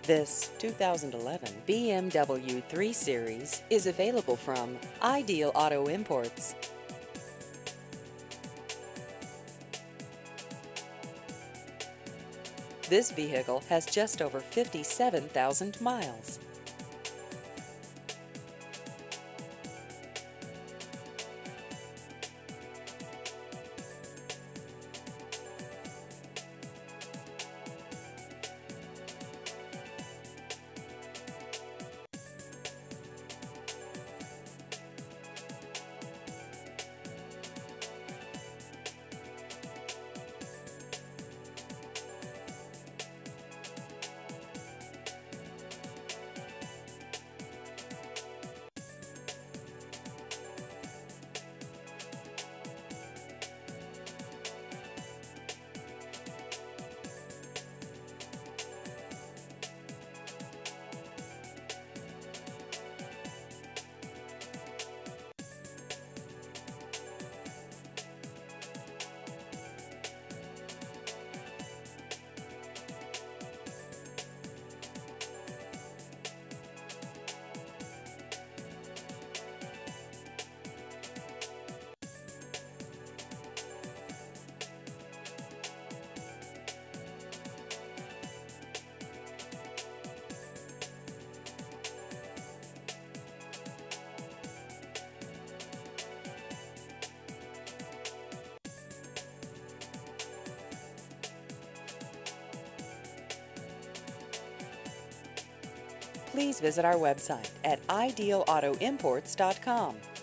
This 2011 BMW 3 Series is available from Ideal Auto Imports. This vehicle has just over 57,000 miles. Please visit our website at idealautoimports.com.